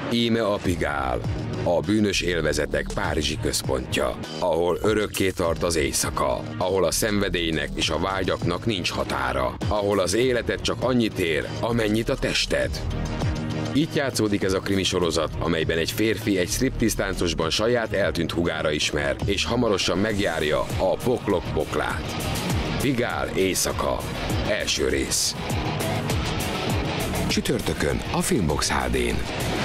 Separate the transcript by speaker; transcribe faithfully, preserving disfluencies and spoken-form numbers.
Speaker 1: Íme a Pigál, a bűnös élvezetek párizsi központja, ahol örökké tart az éjszaka, ahol a szenvedélynek és a vágyaknak nincs határa, ahol az életed csak annyit ér, amennyit a tested. Itt játszódik ez a krimi sorozat, amelyben egy férfi egy striptease táncosban saját eltűnt húgára ismer, és hamarosan megjárja a poklok poklát. Pigál éjszaka. Első rész. Csütörtökön a Filmbox há dén.